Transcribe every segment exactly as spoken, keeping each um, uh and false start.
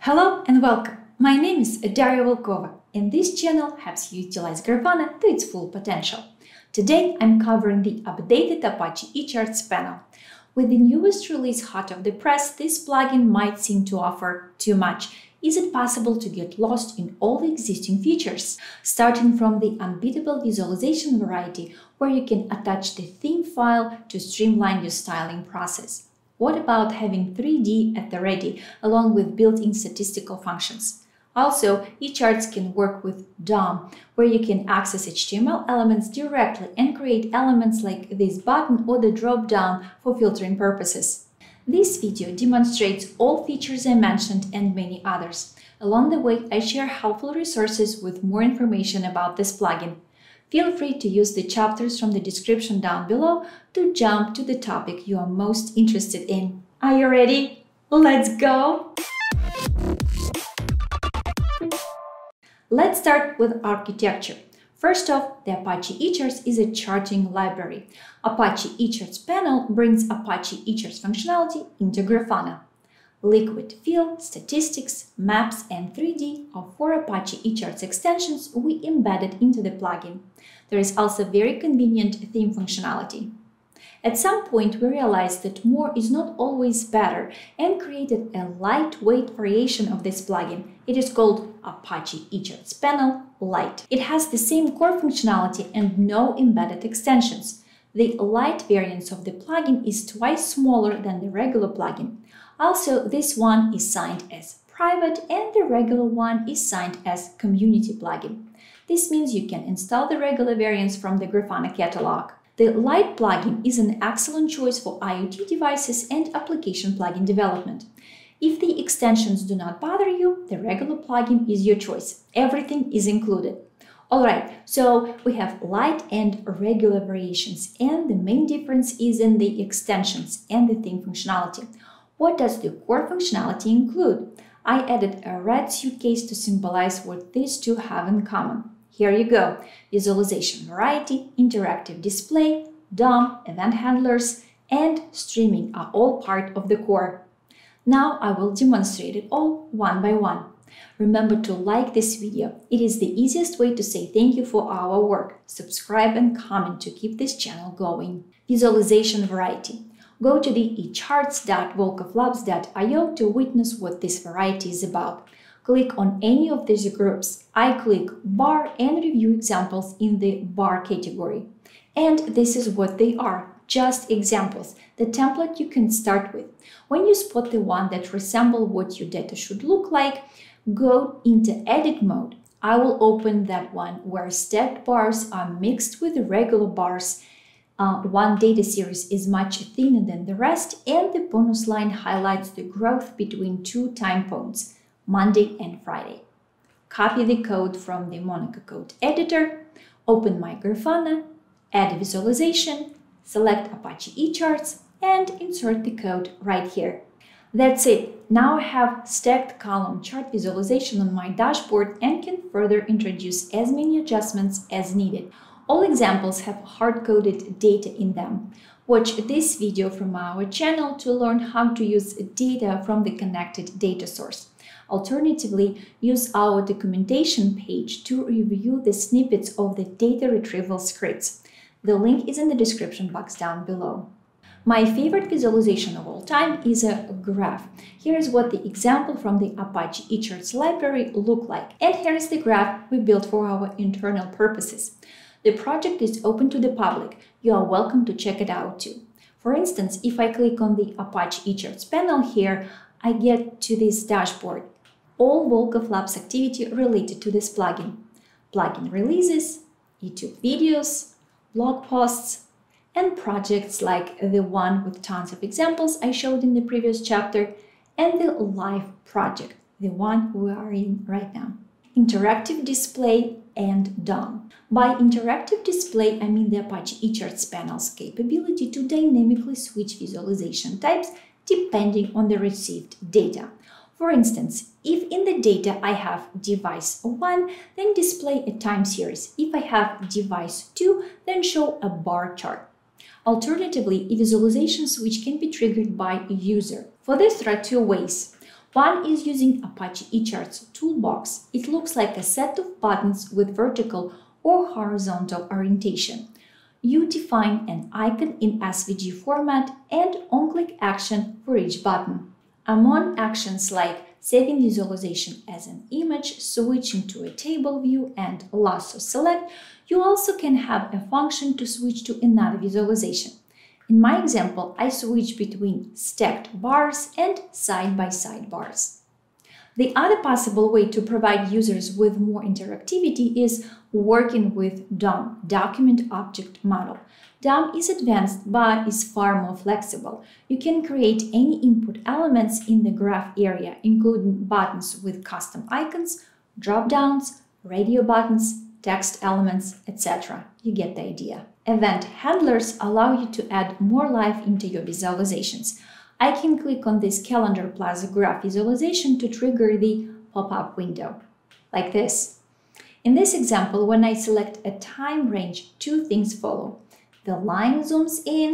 Hello and welcome! My name is Daria Volkova, and this channel helps you utilize Grafana to its full potential. Today I'm covering the updated Apache eCharts panel. With the newest release hot off the press, this plugin might seem to offer too much. Is it possible to get lost in all the existing features? Starting from the unbeatable visualization variety, where you can attach the theme file to streamline your styling process. What about having three D at the ready, along with built-in statistical functions? Also, eCharts can work with D O M, where you can access H T M L elements directly and create elements like this button or the drop-down for filtering purposes. This video demonstrates all features I mentioned and many others. Along the way, I share helpful resources with more information about this plugin. Feel free to use the chapters from the description down below to jump to the topic you are most interested in. Are you ready? Let's go! Let's start with architecture. First off, the Apache eCharts is a charting library. Apache eCharts panel brings Apache eCharts functionality into Grafana. Liquid Fill, Statistics, Maps, and three D are four Apache eCharts extensions we embedded into the plugin. There is also very convenient theme functionality. At some point, we realized that more is not always better and created a lightweight variation of this plugin. It is called Apache eCharts Panel Lite. It has the same core functionality and no embedded extensions. The light variant of the plugin is twice smaller than the regular plugin. Also, this one is signed as private and the regular one is signed as community plugin. This means you can install the regular variants from the Grafana catalog. The Lite plugin is an excellent choice for IoT devices and application plugin development. If the extensions do not bother you, the regular plugin is your choice. Everything is included. Alright, so we have Lite and regular variations, and the main difference is in the extensions and the theme functionality. What does the core functionality include? I added a red suitcase to symbolize what these two have in common. Here you go. Visualization variety, interactive display, D O M, event handlers, and streaming are all part of the core. Now I will demonstrate it all one by one. Remember to like this video. It is the easiest way to say thank you for our work. Subscribe and comment to keep this channel going. Visualization variety. Go to the e charts dot volkov labs dot i o to witness what this variety is about. Click on any of these groups. I click bar and review examples in the bar category. And this is what they are, just examples, the template you can start with. When you spot the one that resembles what your data should look like, go into edit mode. I will open that one where stacked bars are mixed with the regular bars. Uh, one data series is much thinner than the rest, and the bonus line highlights the growth between two time points, Monday and Friday. Copy the code from the Monaco Code Editor, open my Grafana, add a visualization, select Apache eCharts, and insert the code right here. That's it. Now I have stacked column chart visualization on my dashboard and can further introduce as many adjustments as needed. All examples have hard-coded data in them. Watch this video from our channel to learn how to use data from the connected data source. Alternatively, use our documentation page to review the snippets of the data retrieval scripts. The link is in the description box down below. My favorite visualization of all time is a graph. Here is what the example from the Apache eCharts library look like. And here is the graph we built for our internal purposes. The project is open to the public. You are welcome to check it out too. For instance, if I click on the Apache eCharts panel here, I get to this dashboard. All Volkov Labs activity related to this plugin. Plugin releases, YouTube videos, blog posts, and projects like the one with tons of examples I showed in the previous chapter, and the live project, the one we are in right now. Interactive display and D O M. By interactive display, I mean the Apache eCharts panel's capability to dynamically switch visualization types depending on the received data. For instance, if in the data I have device one, then display a time series. If I have device two, then show a bar chart. Alternatively, a visualization switch can be triggered by a user. For this, there are two ways. One is using Apache eCharts toolbox. It looks like a set of buttons with vertical or horizontal orientation. You define an icon in S V G format and on-click action for each button. Among actions like saving visualization as an image, switching to a table view, and lasso select, you also can have a function to switch to another visualization. In my example, I switch between stacked bars and side-by-side bars. The other possible way to provide users with more interactivity is working with D O M, Document Object Model. D O M is advanced but is far more flexible. You can create any input elements in the graph area, including buttons with custom icons, drop-downs, radio buttons, text elements, et cetera. You get the idea. Event handlers allow you to add more life into your visualizations. I can click on this calendar plus graph visualization to trigger the pop-up window, like this. In this example, when I select a time range, two things follow. The line zooms in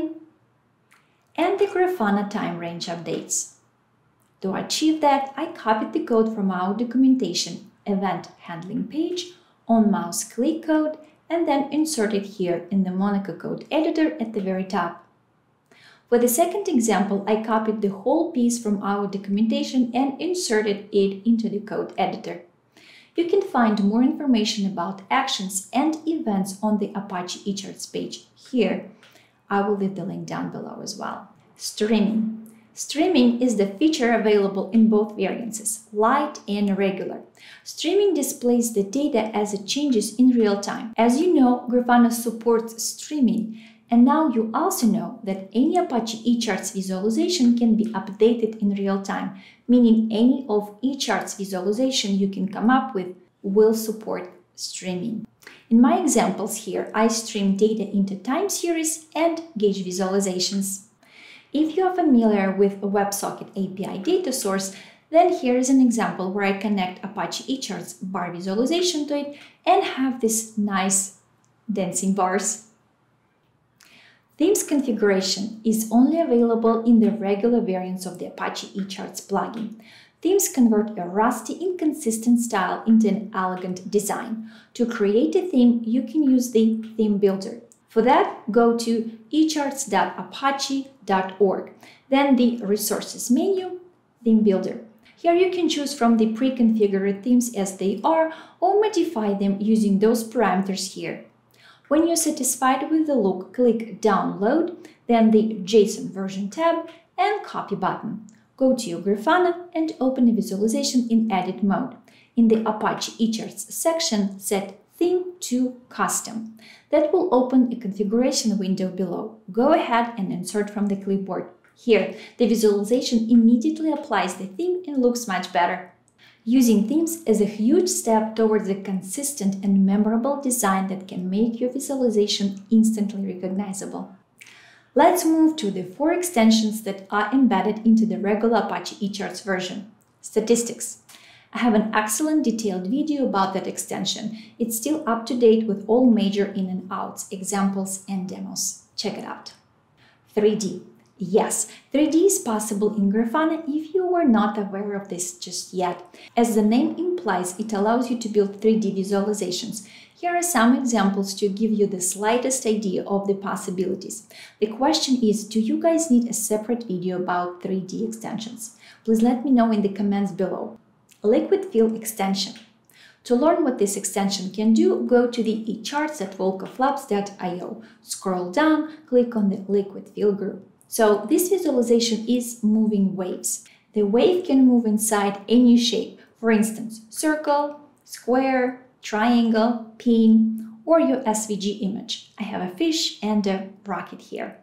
and the Grafana time range updates. To achieve that, I copied the code from our documentation event handling page on mouse click code and then insert it here in the Monaco code editor at the very top. For the second example, I copied the whole piece from our documentation and inserted it into the code editor. You can find more information about actions and events on the Apache eCharts page here. I will leave the link down below as well. Streaming. Streaming is the feature available in both variances, light and regular. Streaming displays the data as it changes in real time. As you know, Grafana supports streaming, and now you also know that any Apache eCharts visualization can be updated in real time, meaning any of eCharts visualization you can come up with will support streaming. In my examples here, I stream data into time series and gauge visualizations. If you are familiar with a WebSocket A P I data source, then here is an example where I connect Apache eCharts bar visualization to it and have this nice dancing bars. Themes configuration is only available in the regular variants of the Apache eCharts plugin. Themes convert a rusty, inconsistent style into an elegant design. To create a theme, you can use the theme builder. For that, go to echarts dot apache dot org, then the Resources menu, Theme Builder. Here you can choose from the pre-configured themes as they are or modify them using those parameters here. When you're satisfied with the look, click Download, then the JSON version tab and Copy button. Go to your Grafana and open a visualization in Edit mode. In the Apache eCharts section, set Theme to Custom. That will open a configuration window below. Go ahead and insert from the clipboard. Here, the visualization immediately applies the theme and looks much better. Using themes is a huge step towards a consistent and memorable design that can make your visualization instantly recognizable. Let's move to the four extensions that are embedded into the regular Apache eCharts version. Statistics. I have an excellent detailed video about that extension. It's still up to date with all major in and outs, examples and demos. Check it out. three D. Yes, three D is possible in Grafana if you were not aware of this just yet. As the name implies, it allows you to build three D visualizations. Here are some examples to give you the slightest idea of the possibilities. The question is, do you guys need a separate video about three D extensions? Please let me know in the comments below. Liquid Fill extension. To learn what this extension can do, go to the echarts dot volkov labs dot i o. Scroll down, click on the Liquid Fill group. So this visualization is moving waves. The wave can move inside any shape, for instance, circle, square, triangle, pin, or your S V G image. I have a fish and a rocket here.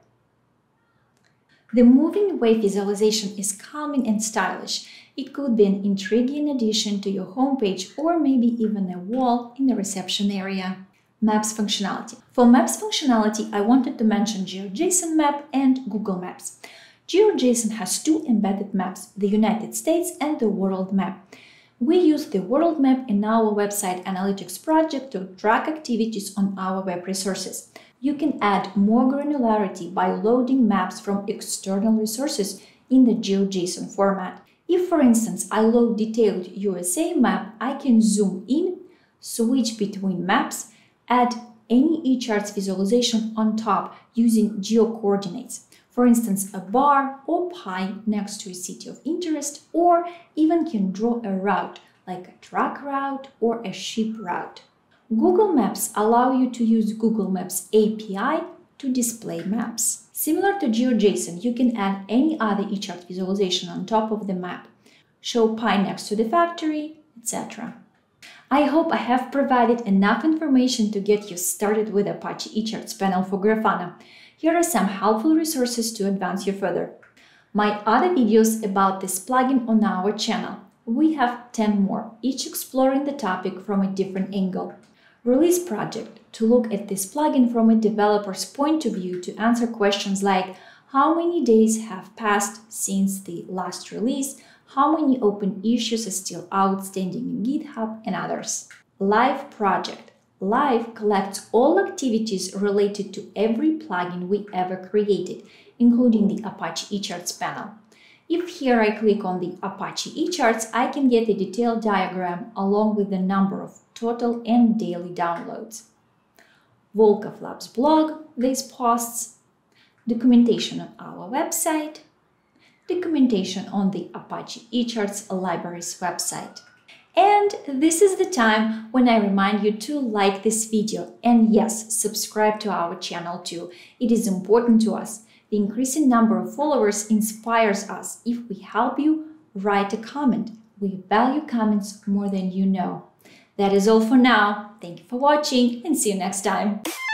The moving wave visualization is calming and stylish. It could be an intriguing addition to your homepage or maybe even a wall in the reception area. Maps functionality. For Maps functionality, I wanted to mention GeoJSON Map and Google Maps. GeoJSON has two embedded maps, the United States and the World Map. We use the World Map in our website analytics project to track activities on our web resources. You can add more granularity by loading maps from external resources in the GeoJSON format. If, for instance, I load detailed U S A map, I can zoom in, switch between maps, add any eCharts visualization on top using geo-coordinates. For instance, a bar or pie next to a city of interest, or even can draw a route like a truck route or a ship route. Google Maps allow you to use Google Maps A P I to display maps. Similar to GeoJSON, you can add any other eChart visualization on top of the map, show pie next to the factory, et cetera. I hope I have provided enough information to get you started with Apache eCharts panel for Grafana. Here are some helpful resources to advance you further. My other videos about this plugin on our channel. We have ten more, each exploring the topic from a different angle. Release Project, to look at this plugin from a developer's point of view to answer questions like how many days have passed since the last release, how many open issues are still outstanding in GitHub, and others. Live Project. Live collects all activities related to every plugin we ever created, including the Apache eCharts panel. If here I click on the Apache eCharts, I can get a detailed diagram along with the number of total and daily downloads. Volkov Labs blog, these posts, documentation on our website, documentation on the Apache eCharts libraries website. And this is the time when I remind you to like this video and yes, subscribe to our channel too. It is important to us. The increasing number of followers inspires us. If we help you, write a comment. We value comments more than you know. That is all for now. Thank you for watching and see you next time.